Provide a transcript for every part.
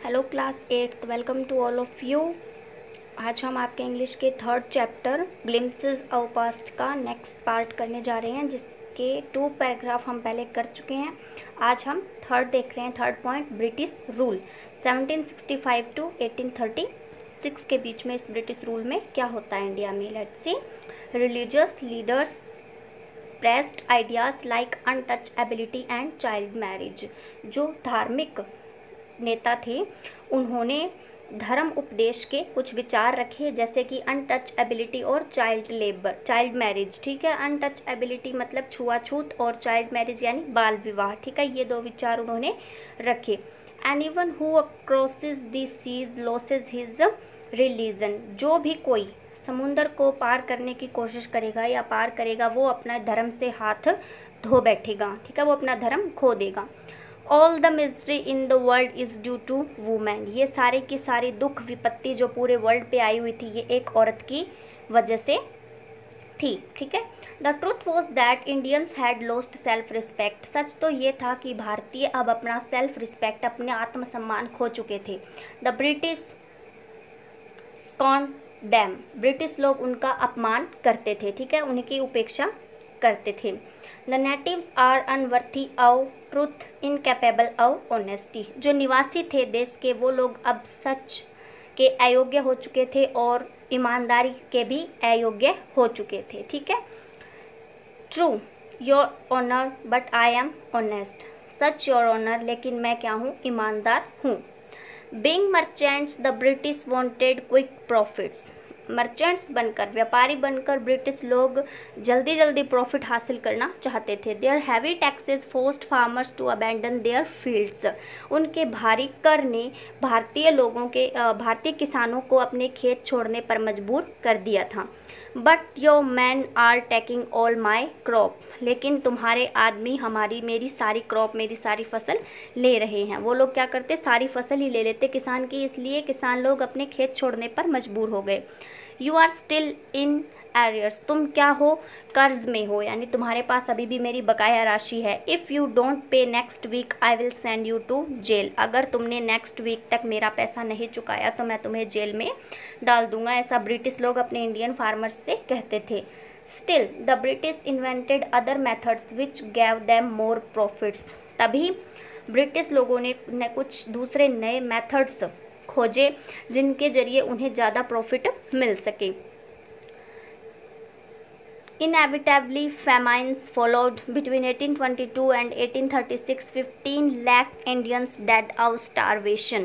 Hello class 8th, welcome to all of you. आज हम आपके इंग्लिश के third chapter glimpses of past का नेक्स्ट पार्ट करने जा रहे हैं, जिसके 2 पैराग्राफ हम पहले कर चुके हैं। आज हम थर्ड देख रहे हैं। Third point, British rule 1765 to 1836 के बीच में। इस ब्रिटिश रूल में क्या होता है इंडिया में? Let's see. Religious leaders pressed ideas like untouchability and child marriage. जो धार्मिक नेता थे उन्होंने धर्म उपदेश के कुछ विचार रखे, जैसे कि अनटचएबिलिटी और चाइल्ड मैरिज। ठीक है, अनटचएबिलिटी मतलब छुआछूत और चाइल्ड मैरिज यानी बाल विवाह। ठीक है, ये 2 विचार उन्होंने रखे। Anyone who crosses the seas loses his religion. जो भी कोई समुंदर को पार करने की कोशिश करेगा या पार करेगा, वो अपना धर्म से हाथ धो बैठेगा। ठीक है, वो अपना धर्म खो देगा। All the misery in the world is due to women. ये सारे की सारी दुख विपत्ति जो पूरे वर्ल्ड पे आई हुई थी, ये एक औरत की वजह से थी। ठीक है, the truth was that Indians had lost self respect. सच तो ये था कि भारतीय अब अपना सेल्फ रिस्पेक्ट, अपने आत्मसम्मान खो चुके थे। The British scorned them. British लोग उनका अपमान करते थे। ठीक है, उनकी उपेक्षा करते थे। The natives are unworthy of truth, incapable of honesty. जो निवासी थे देश के, वो लोग अब सच के अयोग्य हो चुके थे और ईमानदारी के भी अयोग्य हो चुके थे। ठीक है, true your honour but I am honest. सच योर ऑनर, लेकिन मैं क्या हूँ? ईमानदार हूँ। Being merchants the British wanted quick profits. Merchants बनकर, व्यापारी बनकर ब्रिटिश लोग जल्दी जल्दी प्रॉफिट हासिल करना चाहते थे। Their heavy taxes forced farmers to abandon their fields. उनके भारी कर ने भारतीय किसानों को अपने खेत छोड़ने पर मजबूर कर दिया था। But your man are taking all my crop. लेकिन तुम्हारे आदमी मेरी सारी क्रॉप, मेरी सारी फसल ले रहे हैं। वो लोग क्या करते? सारी फसल ही ले लेते किसान की, इसलिए किसान लोग अपने खेत छोड़ने पर मजबूर हो गए। You are still in arrears. तुम क्या हो? कर्ज में हो, यानी तुम्हारे पास अभी भी मेरी बकाया राशि है। If you don't pay next week I will send you to jail. अगर तुमने नेक्स्ट वीक तक मेरा पैसा नहीं चुकाया तो मैं तुम्हें जेल में डाल दूंगा। ऐसा ब्रिटिश लोग अपने इंडियन फार्मर्स से कहते थे। Still the British invented other methods which gave them more profits. तभी ब्रिटिश लोगों ने कुछ दूसरे नए मेथड्स खोजे जिनके जरिए उन्हें ज़्यादा प्रॉफिट मिल सके। Inevitably, famines followed between 1822 and 1836. 15 lakh Indians died of starvation.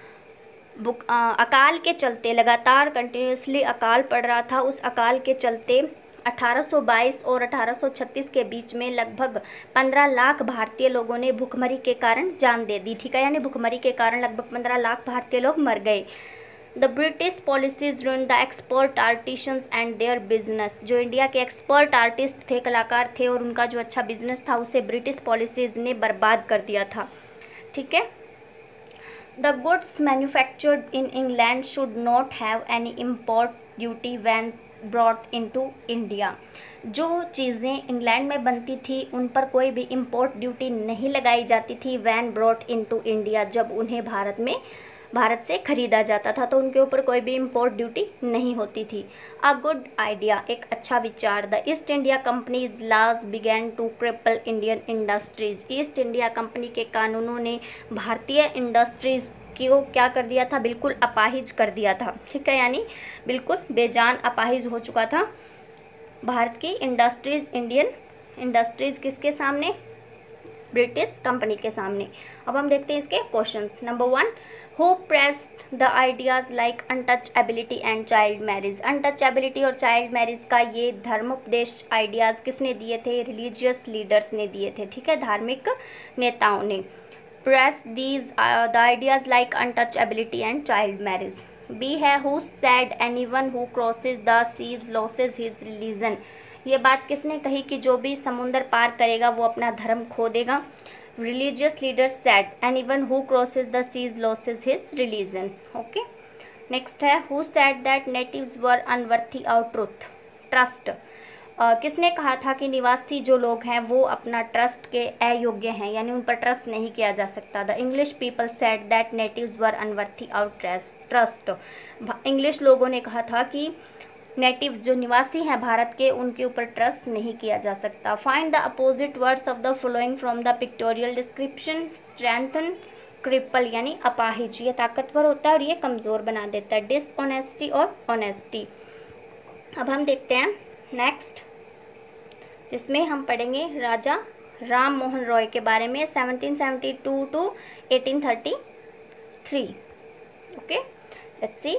अकाल के चलते, लगातार कंटिन्यूसली अकाल पड़ रहा था। उस अकाल के चलते 1822 और 1836 के बीच में लगभग 15 लाख भारतीय लोगों ने भुखमरी के कारण जान दे दी। ठीक है, यानी भुखमरी के कारण लगभग 15 लाख भारतीय लोग मर गए। The British policies ruined the expert artisans and their business. जो इंडिया के एक्सपर्ट आर्टिस्ट थे, कलाकार थे, और उनका जो अच्छा बिजनेस था, उसे ब्रिटिश पॉलिसीज ने बर्बाद कर दिया था। ठीक है, the goods manufactured in England should not have any import duty when brought into India. जो चीज़ें इंग्लैंड में बनती थी उन पर कोई भी इम्पोर्ट ड्यूटी नहीं लगाई जाती थी। व्हेन ब्रॉट इनटू इंडिया, जब उन्हें भारत से खरीदा जाता था तो उनके ऊपर कोई भी इम्पोर्ट ड्यूटी नहीं होती थी। अ गुड आइडिया, एक अच्छा विचार। The East India company's laws began to cripple Indian industries. East India company के कानूनों ने भारतीय इंडस्ट्रीज को क्या कर दिया था? बिल्कुल अपाहिज कर दिया था। ठीक है, यानी बिल्कुल बेजान अपाहिज हो चुका था भारत की इंडस्ट्रीज। इंडियन इंडस्ट्रीज किसके सामने? ब्रिटिश कंपनी के सामने। अब हम देखते हैं इसके questions. Number 1, who pressed the ideas like untouchability and child marriage. Untouchability और चाइल्ड मैरिज का ये धर्मोपदेश आइडियाज़ किसने दिए थे? रिलीजियस लीडर्स ने दिए थे। ठीक है, धार्मिक नेताओं ने। Pressed these the ideas like untouchability and child marriage. B है, who said anyone who crosses the seas loses his religion. ये बात किसने कही कि जो भी समुंदर पार करेगा वो अपना धर्म खो देगा? Religious leaders said anyone who crosses the seas loses his religion. Okay, next है, who said that natives were unworthy of trust. किसने कहा था कि निवासी जो लोग हैं वो अपना ट्रस्ट के अयोग्य हैं, यानी उन पर ट्रस्ट नहीं किया जा सकता। The English people said that natives were unworthy of trust. English लोगों ने कहा था कि नेटिव जो निवासी हैं भारत के, उनके ऊपर ट्रस्ट नहीं किया जा सकता। Find the opposite words of the following from the pictorial description. Strengthen, cripple यानी अपाहिज, ये ताकतवर होता है और ये कमज़ोर बना देता है। डिसऑनेस्टी और ऑनेस्टी। अब हम देखते हैं नेक्स्ट, जिसमें हम पढ़ेंगे राजा राम मोहन रॉय के बारे में 1772 to 1833। Okay, let's see.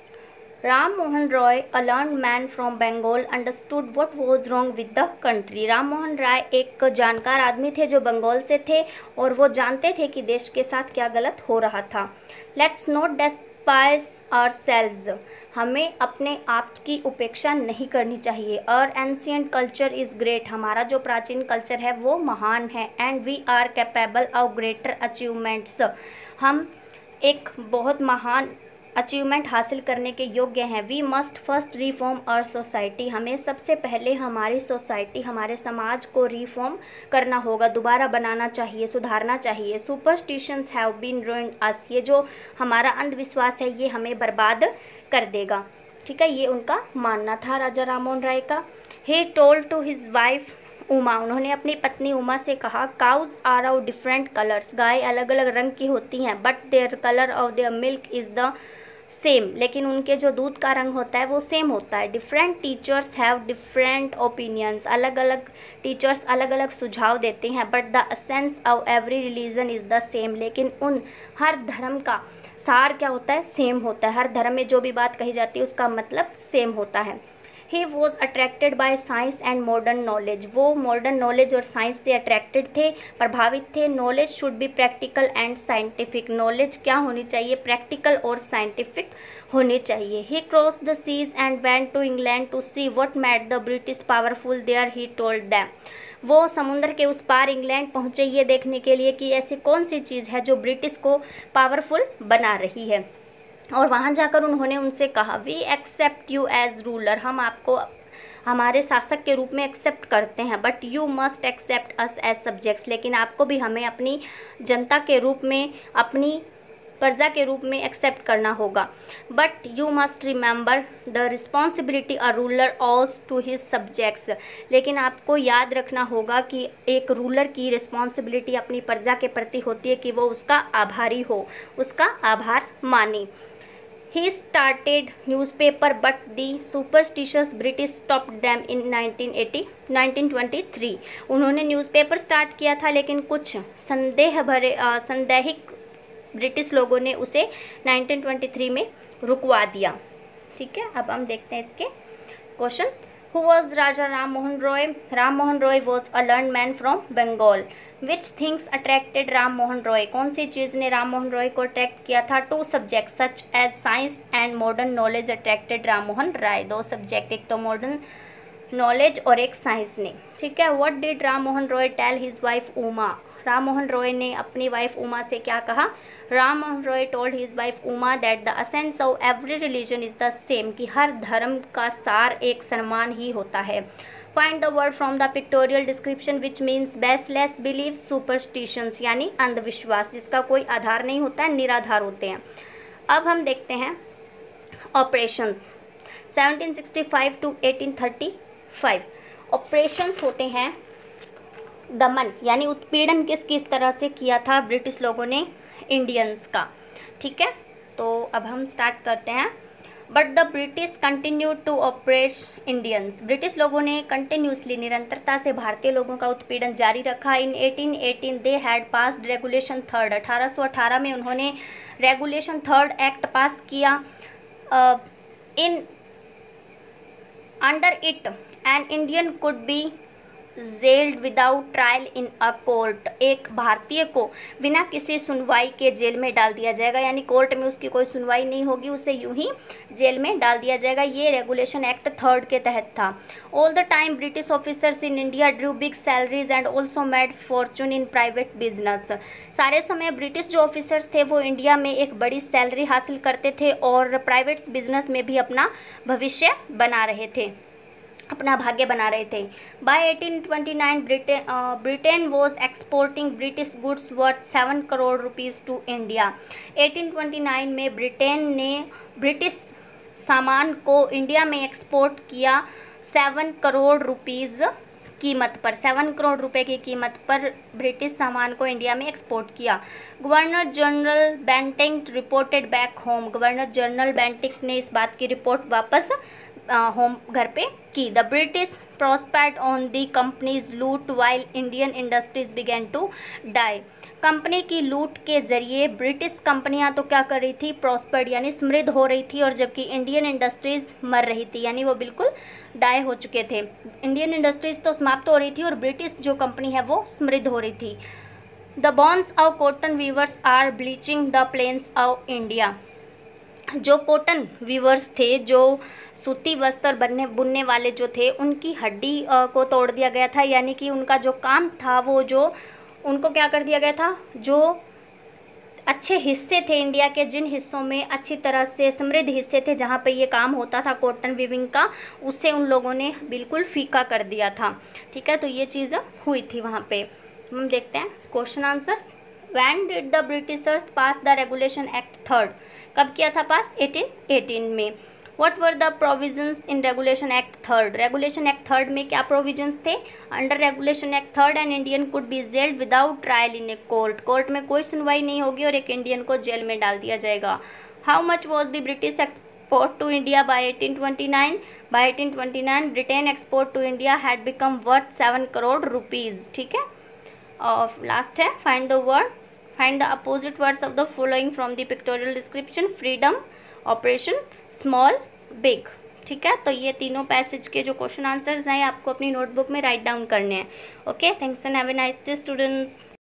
Ram Mohan Roy, a learned man from Bengal, understood what was wrong with the country। Ram Mohan Roy एक जानकार आदमी थे जो बंगाल से थे और वो जानते थे कि देश के साथ क्या गलत हो रहा था। Let's not despise ourselves। हमें अपने आप की उपेक्षा नहीं करनी चाहिए। Our ancient culture is great। हमारा जो प्राचीन कल्चर है वो महान है। And we are capable of greater achievements। हम एक बहुत महान अचीवमेंट हासिल करने के योग्य हैं। We must first reform our society. हमें सबसे पहले हमारी सोसाइटी, हमारे समाज को रिफॉर्म करना होगा, दोबारा बनाना चाहिए, सुधारना चाहिए। Superstitions have been ruined us. ये जो हमारा अंधविश्वास है ये हमें बर्बाद कर देगा। ठीक है, ये उनका मानना था राजा राम मोहन राय का। He told to his wife Uma. उन्होंने अपनी पत्नी उमा से कहा, cows are of different colours. गाय अलग अलग रंग की होती हैं, but their colour of their milk is the same. लेकिन उनके जो दूध का रंग होता है वो सेम होता है। Different teachers have different opinions. अलग अलग टीचर्स अलग अलग सुझाव देते हैं। But the essence of every religion is the same. लेकिन उन हर धर्म का सार क्या होता है? सेम होता है। हर धर्म में जो भी बात कही जाती है उसका मतलब सेम होता है। He was attracted by science and modern knowledge. वो मॉडर्न नॉलेज और साइंस से अट्रैक्टेड थे, प्रभावित थे। Knowledge should be practical and scientific. Knowledge क्या होनी चाहिए? प्रैक्टिकल और साइंटिफिक होनी चाहिए। He cross the seas and went to England to see what made the British powerful there. He told them. वो समुद्र के उस पार इंग्लैंड पहुँचे ये देखने के लिए कि ऐसी कौन सी चीज़ है जो ब्रिटिश को पावरफुल बना रही है। और वहाँ जाकर उन्होंने उनसे कहा, we accept you as ruler. हम आपको हमारे शासक के रूप में एक्सेप्ट करते हैं। But you must accept us as subjects. लेकिन आपको भी हमें अपनी जनता के रूप में, अपनी प्रजा के रूप में एक्सेप्ट करना होगा। But you must remember the responsibility a ruler owes to his subjects. लेकिन आपको याद रखना होगा कि एक रूलर की रिस्पॉन्सिबिलिटी अपनी प्रजा के प्रति होती है कि वो उसका आभारी हो, उसका आभार माने। He started newspaper but the superstitious British stopped them in 1923। उन्होंने न्यूज़पेपर स्टार्ट किया था लेकिन कुछ संदेहिक ब्रिटिश लोगों ने उसे 1923 में रुकवा दिया। ठीक है, अब हम देखते हैं इसके question. Who was Raja Ram Mohan Roy? Ram Mohan Roy was a learned man from Bengal. Which things attracted Ram Mohan Roy? कौन सी चीज़ ने राम मोहन रॉय को अट्रैक्ट किया था? 2 subjects such as science and modern knowledge attracted Ram Mohan Roy. 2 subject, एक तो modern knowledge और एक science ने। ठीक है, what did Ram Mohan Roy tell his wife Uma? Ram Mohan Roy ने अपनी वाइफ उमा से क्या कहा? Ram Mohan Roy told his wife Uma that the essence of every religion is the same. कि हर धर्म का सार एक समान ही होता है। Find the word from the pictorial description which means baseless believes superstitions, यानी अंधविश्वास जिसका कोई आधार नहीं होता है, निराधार होते हैं। अब हम देखते हैं ऑपरेशंस 1765 to 1835। ऑपरेशंस होते हैं दमन, यानी उत्पीड़न किस तरह से किया था ब्रिटिश लोगों ने इंडियंस का। ठीक है, तो अब हम स्टार्ट करते हैं। But the British continue to operate Indians. British लोगों ने कंटिन्यूसली, निरंतरता से भारतीय लोगों का उत्पीड़न जारी रखा। In 1818 they had passed regulation 3। 1818 में उन्होंने रेगुलेशन 3 एक्ट पास किया। In under it an Indian could be jailed without trial in a court. एक भारतीय को बिना किसी सुनवाई के जेल में डाल दिया जाएगा, यानी कोर्ट में उसकी कोई सुनवाई नहीं होगी, उसे यूं ही जेल में डाल दिया जाएगा। ये रेगुलेशन एक्ट 3 के तहत था। All the time British officers in India drew big salaries and also made fortune in private business. सारे समय ब्रिटिश जो ऑफिसर्स थे वो इंडिया में एक बड़ी सैलरी हासिल करते थे और प्राइवेट बिजनेस में भी अपना भविष्य बना रहे थे। अपना भाग्य बना रहे थे। By 1829 Britain was exporting British goods worth 7 crore rupees to India. 1829 में ब्रिटेन ने ब्रिटिश सामान को इंडिया में एक्सपोर्ट किया 7 करोड़ रुपीज़ कीमत पर, 7 करोड़ रुपए की कीमत पर ब्रिटिश सामान को इंडिया में एक्सपोर्ट किया। Governor general Bentinck reported back home, governor general Bentinck ने इस बात की रिपोर्ट वापस होम घर पे की। The British prospered on the company's loot while Indian industries began to die. Company की लूट के ज़रिए ब्रिटिश कंपनियां तो क्या कर रही थी, प्रॉस्पर्ड यानी समृद्ध हो रही थी, और जबकि इंडियन इंडस्ट्रीज़ मर रही थी, यानी वो बिल्कुल डाई हो चुके थे। इंडियन इंडस्ट्रीज़ तो समाप्त हो रही थी और ब्रिटिश जो कंपनी है वो समृद्ध हो रही थी। The bones of cotton weavers are bleaching the plains of India. जो कॉटन वीवर्स थे, जो सूती वस्त्र बुनने वाले जो थे, उनकी हड्डी को तोड़ दिया गया था, यानी कि उनका जो काम था वो जो उनको क्या कर दिया गया था, जो अच्छे हिस्से थे इंडिया के, जिन हिस्सों में अच्छी तरह से समृद्ध हिस्से थे जहाँ पे ये काम होता था कॉटन वीविंग का, उससे उन लोगों ने बिल्कुल फीका कर दिया था। ठीक है, तो ये चीज़ हुई थी वहाँ पे। हम देखते हैं question answers. When did the Britishers pass the Regulation Act 3rd? कब किया था पास? 1818 में। What were the provisions in Regulation Act 3rd? Regulation Act 3rd में क्या provisions थे? Under Regulation Act 3rd an Indian could be jailed without trial in a court. Court में कोई सुनवाई नहीं होगी और एक इंडियन को जेल में डाल दिया जाएगा। How much was the British export to India by 1829? By 1829 Britain export to India had become worth 7 crore rupees. ठीक है, और लास्ट है find the word, find the opposite words of the following from the pictorial description. Freedom, operation, small, big. ठीक है, तो ये तीनों passage के जो क्वेश्चन आंसर्स हैं आपको अपनी नोटबुक में राइट डाउन करने हैं। Okay, thanks and have a nice day students.